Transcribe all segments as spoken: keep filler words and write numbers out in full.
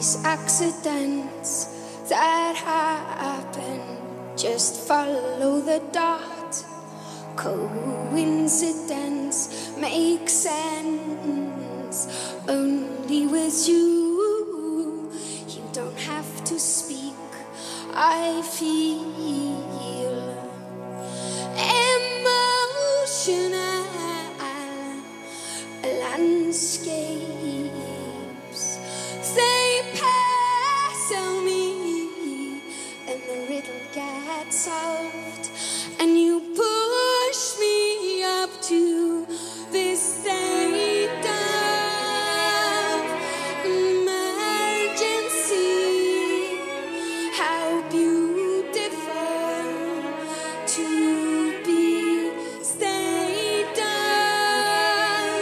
accidents that happen, just follow the dot. Coincidence makes sense only with you. You don't have to speak, I feel emotional landscapes. They pass on me and the riddle gets solved, and you push me up to this state of emergency. How beautiful to be state of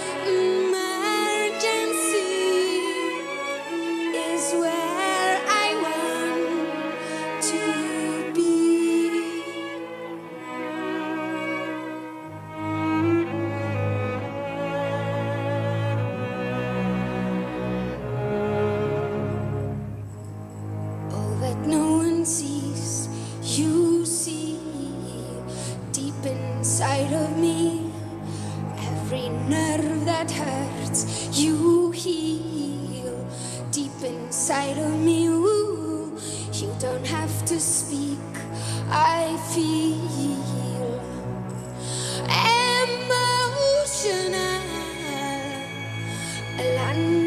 emergency is where I want to be. All that no one sees, you see deep inside of me. Every nerve that hurts, you heal deep inside of me. Ooh, you don't have to speak, I feel emotional.